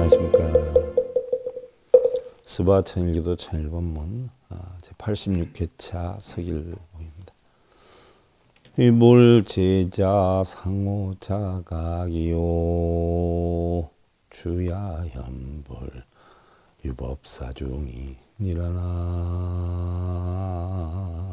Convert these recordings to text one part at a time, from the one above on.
안녕하십니까. 스바 천일기도 천일본문 제86회차 서길봉입니다. 위불제자 상호자각이요 주야현불 유법사중이 니라나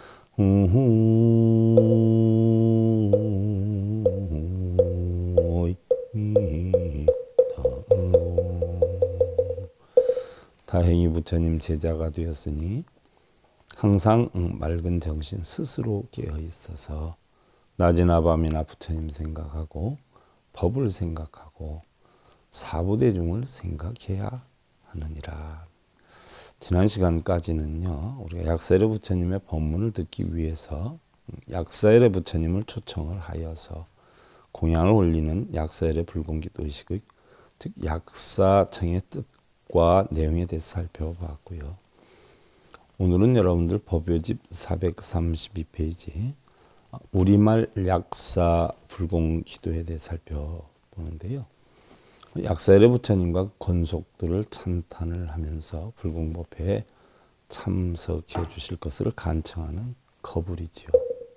다행히 부처님 제자가 되었으니 항상 맑은 정신 스스로 깨어 있어서 낮이나 밤이나 부처님 생각하고 법을 생각하고 사부대중을 생각해야 하느니라. 지난 시간까지는요, 우리가 약사일의 부처님의 법문을 듣기 위해서 약사일의 부처님을 초청을 하여서 공양을 올리는 약사일의 불공기도 의식의 즉 약사청의 뜻과 내용에 대해서 살펴봤고요. 오늘은 여러분들 법요집 432페이지 우리말 약사 불공기도에 대해 살펴보는데요. 약사일의 부처님과 권속들을 찬탄을 하면서 불공법회에 참석해 주실 것을 간청하는 거불이지요.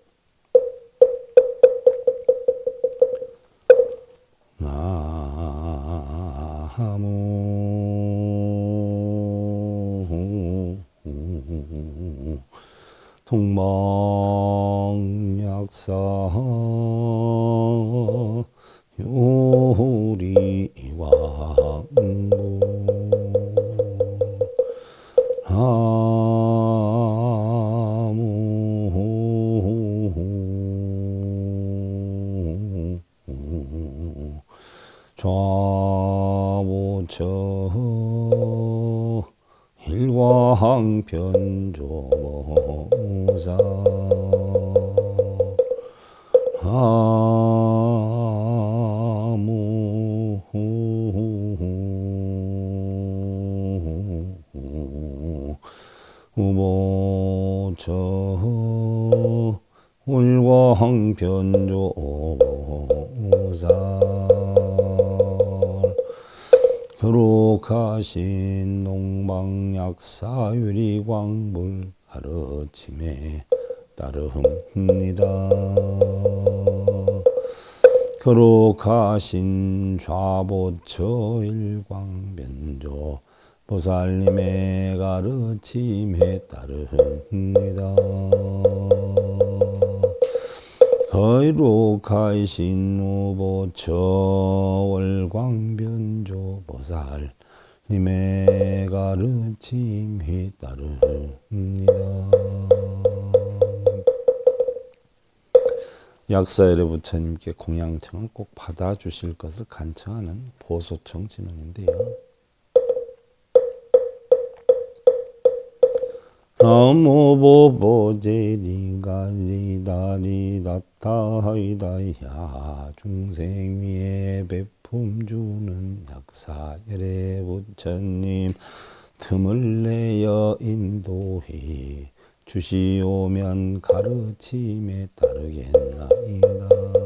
나무 동방약사 요리왕부 나무 좌보처 일광변조모사 나무 우보처 일광변조모사 거룩하신 농방약사 유리광불 가르침에 따릅니다. 거룩하신 좌보처 일광변조 보살님의 가르침에 따릅니다. 거룩하신 우보처 월광변조 보살님의 가르침에 따릅니다. 약사일의 부처님께 공양청을 꼭 받아주실 것을 간청하는 보소청 진언인데요. 나무보보제리가리다리다타하이다야 중생 위에 배품 주는 약사일의 부처님 틈을 내어 인도해 주시오면 가르침에 따르겠나이다.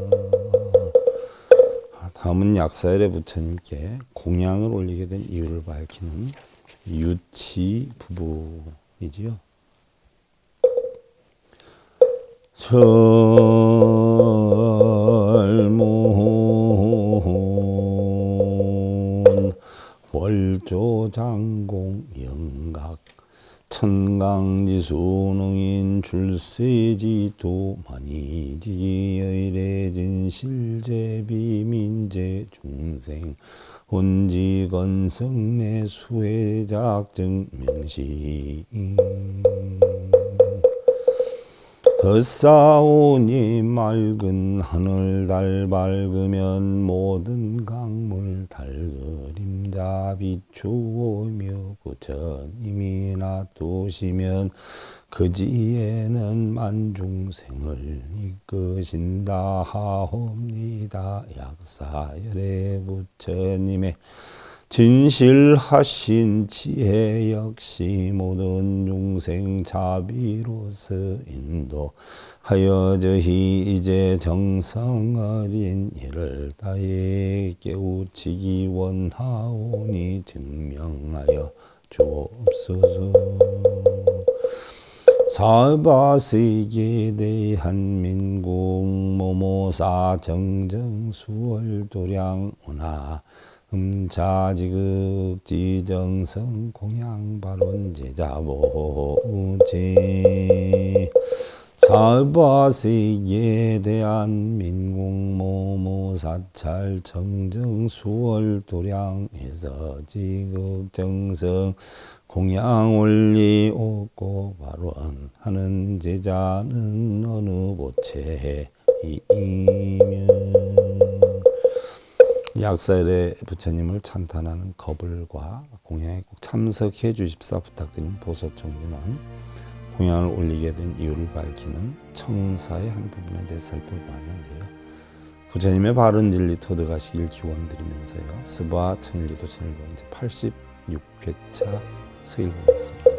다음은 약사일의 부처님께 공양을 올리게 된 이유를 밝히는 유치 부부이지요. 설문 월조장공 영각 천강지수능인 줄세지도 만이지의례진 실제비민제 중생 혼지건성내 수혜작증 명시 덧사오니 맑은 하늘 달 밝으면 모든 강물 달그림자 비추오며 부처님이 놔두시면 그지에는 만중생을 이끄신다 하옵니다. 약사열의 부처님의 진실하신 지혜 역시 모든 중생 자비로서 인도하여 저희 이제 정성 어린 이를 다해 깨우치기 원하오니 증명하여 주옵소서. 사바세계 대한민국 모모사 정정수월도량 운하 자지극 지정성 공양발원 제자보제 사바세계 대한민국 모모사찰 정정수월도량에서 지극정성 공양 원리 옥고 발원하는 제자는 어느 보채이며 약살의 부처님을 찬탄하는 거불과 공양에 꼭 참석해 주십사 부탁드린 보소청주는 공양을 올리게 된 이유를 밝히는 청사의 한 부분에 대해 살펴보았는데요. 부처님의 바른 진리 터득하시길 기원드리면서요. 스바 천일기도 진일본 제 86회차 서일보겠습니다.